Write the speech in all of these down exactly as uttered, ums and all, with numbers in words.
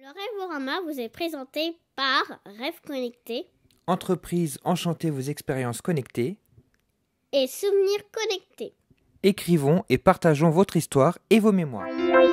Le Rêvorama vous est présenté par Rêve Connecté, Entreprise enchantée vos expériences connectées et Souvenirs Connectés. Écrivons et partageons votre histoire et vos mémoires.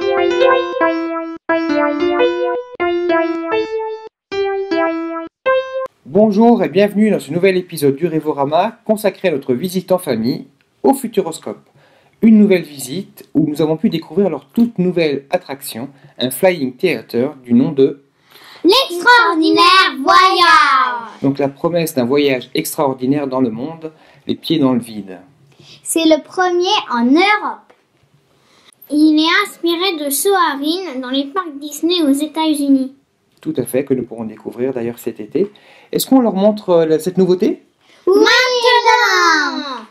Bonjour et bienvenue dans ce nouvel épisode du Rêvorama consacré à notre visite en famille au Futuroscope. Une nouvelle visite où nous avons pu découvrir leur toute nouvelle attraction, un Flying Theater du nom de L'extraordinaire voyage. Donc la promesse d'un voyage extraordinaire dans le monde, les pieds dans le vide. C'est le premier en Europe. Il est inspiré de Soarin' dans les parcs Disney aux États-Unis. Tout à fait, que nous pourrons découvrir d'ailleurs cet été. Est-ce qu'on leur montre euh, cette nouveauté? Maintenant.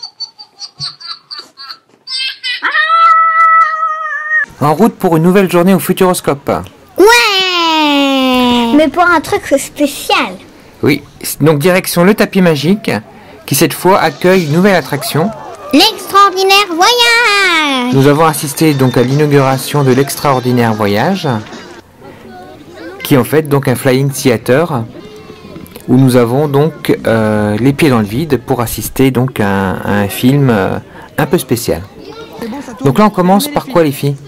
En route pour une nouvelle journée au Futuroscope. Ouais. Mais pour un truc spécial. Oui, donc direction le tapis magique, qui cette fois accueille une nouvelle attraction. L'extraordinaire voyage. Nous avons assisté donc à l'inauguration de l'extraordinaire voyage, qui est en fait donc un Flying Theater, où nous avons donc euh, les pieds dans le vide pour assister donc à un, à un film euh, un peu spécial. Donc là on commence par quoi les filles?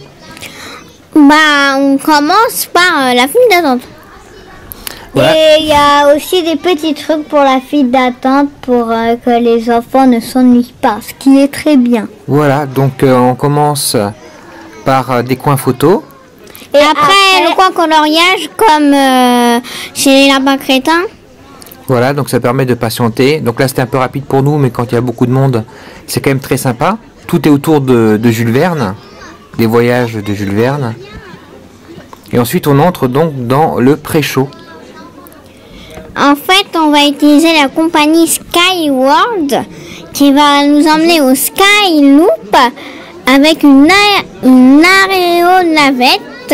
Bah, on commence par euh, la file d'attente. Voilà. Et il y a aussi des petits trucs pour la file d'attente pour euh, que les enfants ne s'ennuient pas, ce qui est très bien. Voilà, donc euh, on commence par euh, des coins photos. Et après, après le coin coloriage comme euh, chez les lapins crétins. Voilà, donc ça permet de patienter. Donc là c'était un peu rapide pour nous, mais quand il y a beaucoup de monde, c'est quand même très sympa. Tout est autour de, de Jules Verne, des voyages de Jules Verne. Et ensuite on entre donc dans le pré-show. En fait, on va utiliser la compagnie Skyworld qui va nous emmener au Sky Loop avec une, a une aéronavette.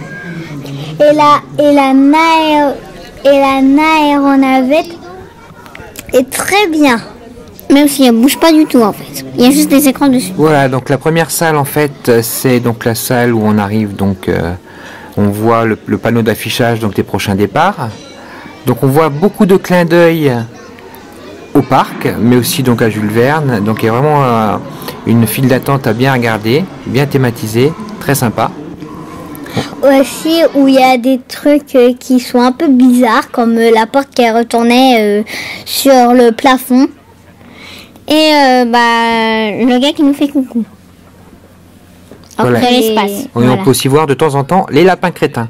Et la, et la, naé et la aéronavette est très bien. Même si elle bouge pas du tout en fait. Il y a juste des écrans dessus. Voilà, donc la première salle en fait, c'est donc la salle où on arrive, donc euh, on voit le, le panneau d'affichage donc des prochains départs. Donc on voit beaucoup de clins d'œil au parc, mais aussi donc à Jules Verne. Donc il y a vraiment euh, une file d'attente à bien regarder, bien thématisée, très sympa. Aussi où il y a des trucs euh, qui sont un peu bizarres, comme euh, la porte qui retournait euh, sur le plafond. Et euh, bah, le gars qui nous fait coucou. Voilà. Après l'espace. Oui, voilà. On peut aussi voir de temps en temps les lapins crétins.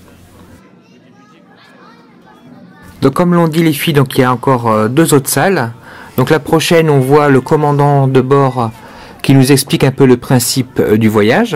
Donc comme l'ont dit les filles, donc il y a encore euh, deux autres salles. Donc la prochaine, on voit le commandant de bord euh, qui nous explique un peu le principe euh, du voyage.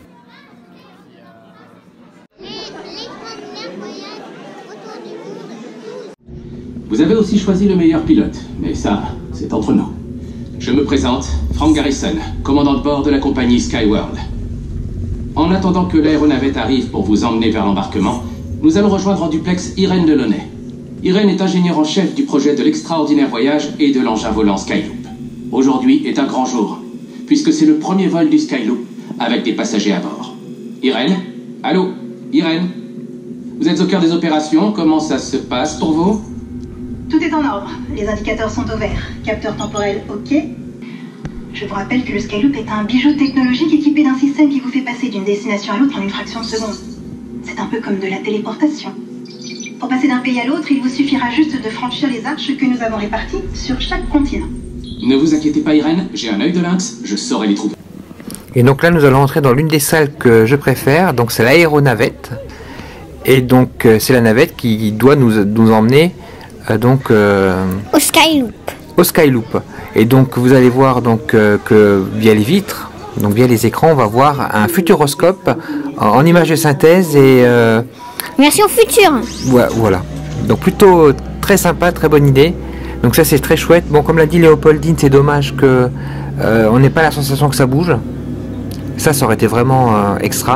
Vous avez aussi choisi le meilleur pilote, mais ça, c'est entre nous. Je me présente, Frank Garrison, commandant de bord de la compagnie Skyworld. En attendant que l'aéronavette arrive pour vous emmener vers l'embarquement, nous allons rejoindre en duplex Irène Delaunay. Irène est ingénieure en chef du projet de l'extraordinaire voyage et de l'engin volant Skyloop. Aujourd'hui est un grand jour, puisque c'est le premier vol du Skyloop avec des passagers à bord. Irène? Allô? Irène? Vous êtes au cœur des opérations, comment ça se passe pour vous? Tout est en ordre, les indicateurs sont au vert, capteur temporel ok. Je vous rappelle que le Skyloop est un bijou technologique équipé d'un système qui vous fait passer d'une destination à l'autre en une fraction de seconde. C'est un peu comme de la téléportation. Pour passer d'un pays à l'autre, il vous suffira juste de franchir les arches que nous avons réparties sur chaque continent. Ne vous inquiétez pas Irène, j'ai un œil de lynx, je saurai les trouver. Et donc là nous allons entrer dans l'une des salles que je préfère, donc c'est l'aéronavette. Et donc euh, c'est la navette qui doit nous, nous emmener euh, donc euh, au Skyloop. Au Skyloop. Et donc vous allez voir donc euh, que via les vitres, donc via les écrans, on va voir un futuroscope en, en image de synthèse et euh, version future. Ouais, voilà. Donc plutôt très sympa, très bonne idée. Donc ça c'est très chouette. Bon, comme l'a dit Léopoldine, c'est dommage que euh, on n'ait pas la sensation que ça bouge. Ça, ça aurait été vraiment euh, extra.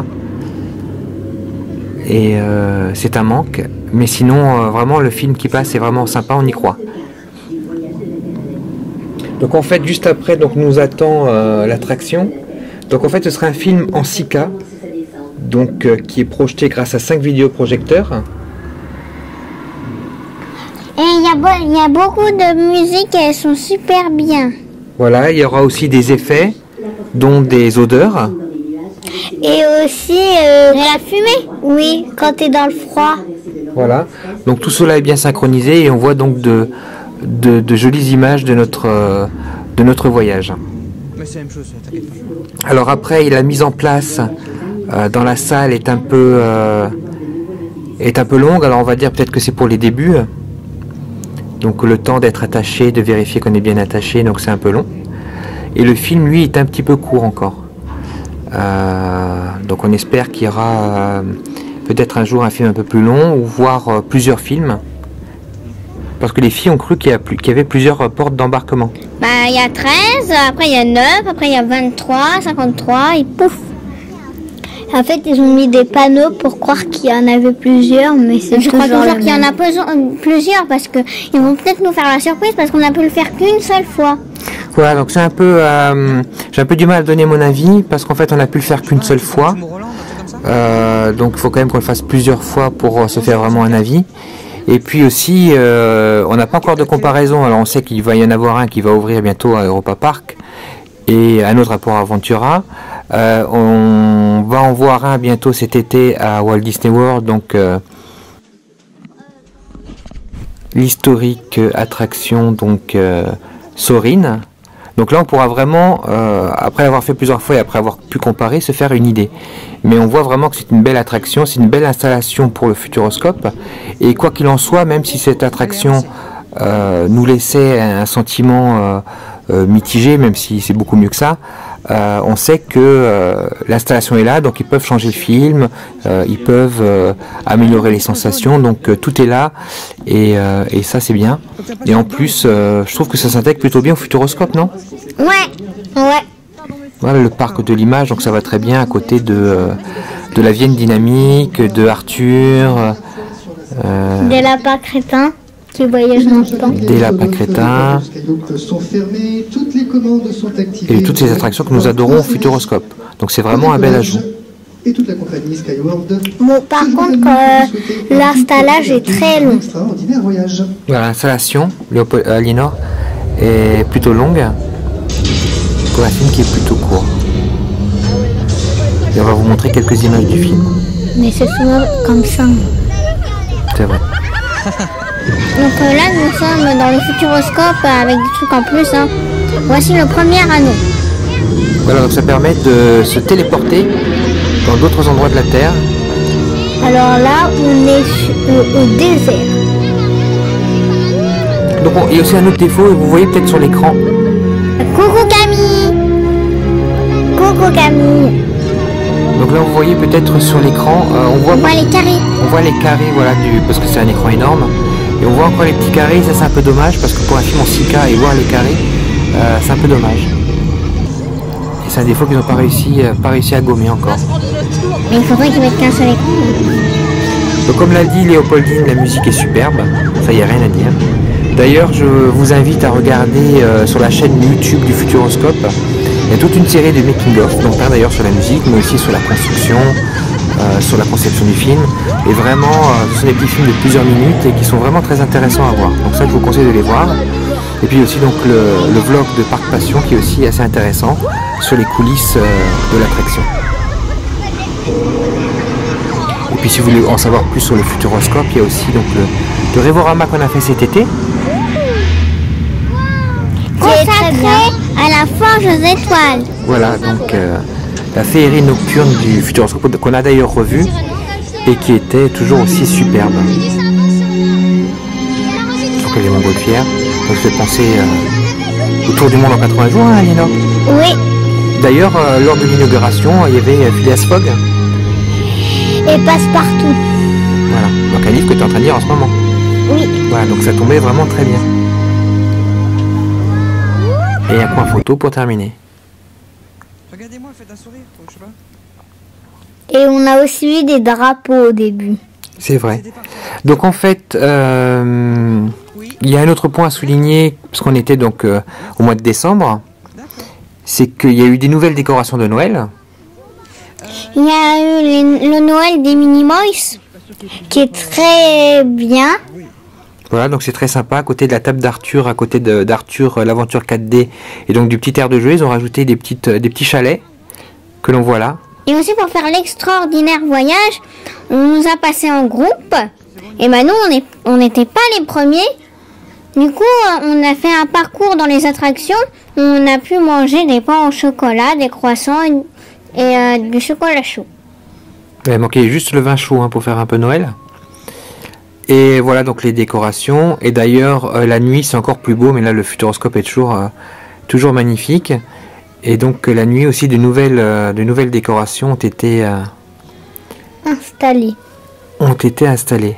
Et euh, c'est un manque. Mais sinon, euh, vraiment, le film qui passe est vraiment sympa, on y croit. Donc en fait, juste après, donc nous attend euh, l'attraction. Donc en fait, ce sera un film en six K. donc euh, qui est projeté grâce à cinq vidéoprojecteurs. Et il y, a y a beaucoup de musique et elles sont super bien. Voilà, il y aura aussi des effets, dont des odeurs. Et aussi euh, de la fumée. Oui, quand tu es dans le froid. Voilà, donc tout cela est bien synchronisé et on voit donc de, de, de jolies images de notre, euh, de notre voyage. Mais c'est la même chose, t'inquiète pas. Alors après, la mise en place euh, dans la salle est un peu euh, est un peu longue. Alors on va dire peut-être que c'est pour les débuts. Donc le temps d'être attaché, de vérifier qu'on est bien attaché, donc c'est un peu long. Et le film, lui, est un petit peu court encore. Euh, donc on espère qu'il y aura euh, peut-être un jour un film un peu plus long, ou voire euh, plusieurs films. Parce que les filles ont cru qu'il y, a plus, qu'il y avait plusieurs euh, portes d'embarquement. Bah, il y a treize, après il y a neuf, après il y a vingt-trois, cinquante-trois, et pouf. En fait, ils ont mis des panneaux pour croire qu'il y en avait plusieurs, mais c'est Je crois toujours qu'il y en a plusieurs, parce qu'ils vont peut-être nous faire la surprise, parce qu'on a pu le faire qu'une seule fois. Voilà, donc c'est un peu, euh, j'ai un peu du mal à donner mon avis, parce qu'en fait on a pu le faire qu'une seule fois. Euh, donc il faut quand même qu'on le fasse plusieurs fois pour euh, se faire vraiment un avis. Et puis aussi, euh, on n'a pas encore de comparaison. Alors on sait qu'il va y en avoir un qui va ouvrir bientôt à Europa Park, et un autre à Port Aventura. Euh, on va en voir un bientôt cet été à Walt Disney World, donc euh, l'historique attraction donc euh, Soarin'. Donc là on pourra vraiment, euh, après l'avoir fait plusieurs fois et après avoir pu comparer, se faire une idée. Mais on voit vraiment que c'est une belle attraction, c'est une belle installation pour le Futuroscope. Et quoi qu'il en soit, même si cette attraction euh, nous laissait un sentiment euh, euh, mitigé, même si c'est beaucoup mieux que ça, Euh, on sait que euh, l'installation est là, donc ils peuvent changer le film, euh, ils peuvent euh, améliorer les sensations, donc euh, tout est là, et, euh, et ça c'est bien. Et en plus, euh, je trouve que ça s'intègre plutôt bien au Futuroscope, non? Ouais, ouais. Voilà le parc de l'image, donc ça va très bien à côté de, euh, de la Vienne dynamique, de Arthur, euh, Des lapins crétins qui voyagent dans le temps. Des lapins crétins. Et toutes ces attractions que nous adorons au Futuroscope. Donc c'est vraiment un bel ajout. Bon, par contre, euh, l'installage est très long. Voilà, l'installation, Léopold est plutôt longue pour un film qui est plutôt court. Et on va vous montrer quelques images du film. Mais c'est souvent comme ça. C'est vrai. Donc euh, là, nous sommes dans le Futuroscope avec des trucs en plus. Hein. Voici le premier anneau. Voilà, donc ça permet de se téléporter dans d'autres endroits de la Terre. Alors là, on est au, au désert. Donc bon, il y a aussi un autre défaut, et vous voyez peut-être sur l'écran. Coucou Camille. Coucou Camille. Donc là, vous voyez peut-être sur l'écran, euh, on voit, on voit les carrés. On voit les carrés, voilà, du, parce que c'est un écran énorme. Et on voit encore les petits carrés, ça c'est un peu dommage, parce que pour un film en six K et voir les carrés, euh, c'est un peu dommage. Et c'est un défaut qu'ils n'ont pas réussi, euh, pas réussi à gommer encore. Mais il faudrait qu'ils mettent qu'un seul écran. Donc comme l'a dit Léopoldine, la musique est superbe, ça y a rien à dire. D'ailleurs, je vous invite à regarder euh, sur la chaîne YouTube du Futuroscope. Il y a toute une série de making-of, donc pas d'ailleurs sur la musique, mais aussi sur la construction, euh, sur la conception du film. Et vraiment, euh, ce sont des petits films de plusieurs minutes et qui sont vraiment très intéressants à voir. Donc ça, je vous conseille de les voir. Et puis aussi donc le, le vlog de Parc Passion qui est aussi assez intéressant sur les coulisses euh, de l'attraction. Et puis si vous voulez en savoir plus sur le Futuroscope, il y a aussi donc le, le Révorama qu'on a fait cet été. Consacré à la forge aux étoiles. Voilà, donc euh, la féerie nocturne du Futuroscope qu'on a d'ailleurs revu et qui était toujours aussi superbe. Donc les montgolfières, ça me fait penser euh, au Tour du monde en quatre-vingts jours, hein, Aliénor? Oui. D'ailleurs, euh, lors de l'inauguration, il y avait Phileas Fogg. Et Passepartout. Voilà, donc un livre que tu es en train de lire en ce moment. Oui. Voilà, donc ça tombait vraiment très bien. Et un point photo pour terminer. Regardez-moi, faites un sourire, je sais pas. Et on a aussi eu des drapeaux au début. C'est vrai. Donc en fait, euh, il y a un autre point à souligner, parce qu'on était donc euh, au mois de décembre, c'est qu'il y a eu des nouvelles décorations de Noël. Il y a eu les- le Noël des Minimoys, qui est très bien. Voilà, donc c'est très sympa. À côté de la table d'Arthur, à côté de- d'Arthur, euh, l'aventure quatre D, et donc du petit air de jeu, ils ont rajouté des, petites, euh, des petits chalets que l'on voit là. Et aussi pour faire l'extraordinaire voyage, on nous a passé en groupe. Et ben nous, on est- on n'était pas les premiers. Du coup, euh, on a fait un parcours dans les attractions. Où on a pu manger des pains au chocolat, des croissants et, et, euh, du chocolat chaud. Il manquait juste le vin chaud hein, pour faire un peu Noël. Et voilà donc les décorations. Et d'ailleurs, euh, la nuit, c'est encore plus beau. Mais là, le Futuroscope est toujours, euh, toujours magnifique. Et donc, euh, la nuit aussi, de nouvelles, euh, de nouvelles décorations ont été, euh, Installé. ont été installées.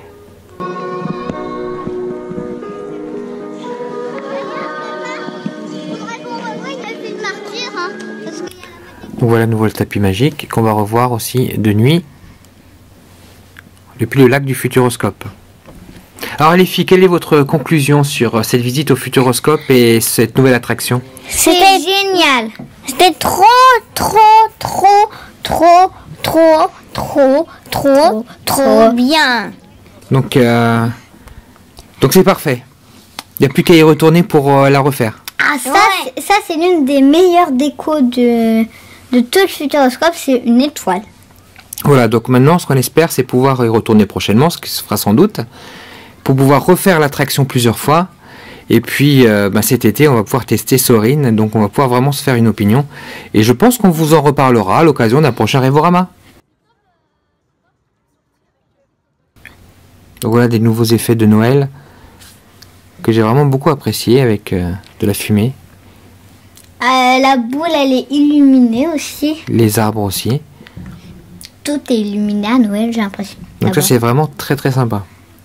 Donc voilà, nouveau le tapis magique qu'on va revoir aussi de nuit depuis le lac du Futuroscope. Alors les filles, quelle est votre conclusion sur cette visite au Futuroscope et cette nouvelle attraction? C'était génial. C'était trop, trop, trop, trop, trop, trop, trop, trop bien. Donc euh, donc c'est parfait. Il n'y a plus qu'à y retourner pour euh, la refaire. Ah, ça, c'est- ça c'est l'une des meilleures décos de, de tout le Futuroscope, c'est une étoile. Voilà, donc maintenant ce qu'on espère c'est pouvoir y retourner prochainement, ce qui se fera sans doute, pour pouvoir refaire l'attraction plusieurs fois. Et puis euh, bah, cet été on va pouvoir tester Soarin', donc on va pouvoir vraiment se faire une opinion. Et je pense qu'on vous en reparlera à l'occasion d'un prochain Révorama. Donc voilà des nouveaux effets de Noël que j'ai vraiment beaucoup apprécié avec euh, de la fumée, Euh, la boule, elle est illuminée aussi. les arbres aussi. Tout est illuminé à Noël, j'ai l'impression. Donc ça D'abord. c'est vraiment très très sympa.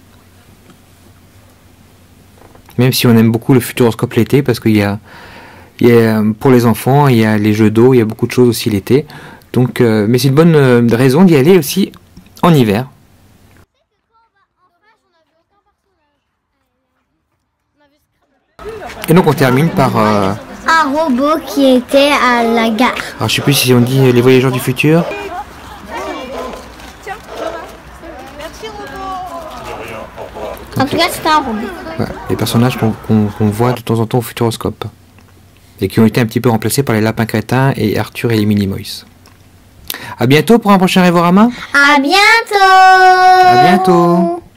Même si on aime beaucoup le Futuroscope l'été parce qu'il y a, il y a pour les enfants, il y a les jeux d'eau, il y a beaucoup de choses aussi l'été. Donc, euh, mais c'est une bonne euh, raison d'y aller aussi en hiver. Et donc on termine par... euh, Un robot qui était à la gare. alors je sais plus si on dit euh, les voyageurs du futur. En tout cas, c'était un robot. Ouais, les personnages qu'on qu'on- qu'on voit de temps en temps au Futuroscope. Et qui ont été un petit peu remplacés par les lapins crétins et Arthur et les Minimoys. A bientôt pour un prochain Révorama. À bientôt. À bientôt.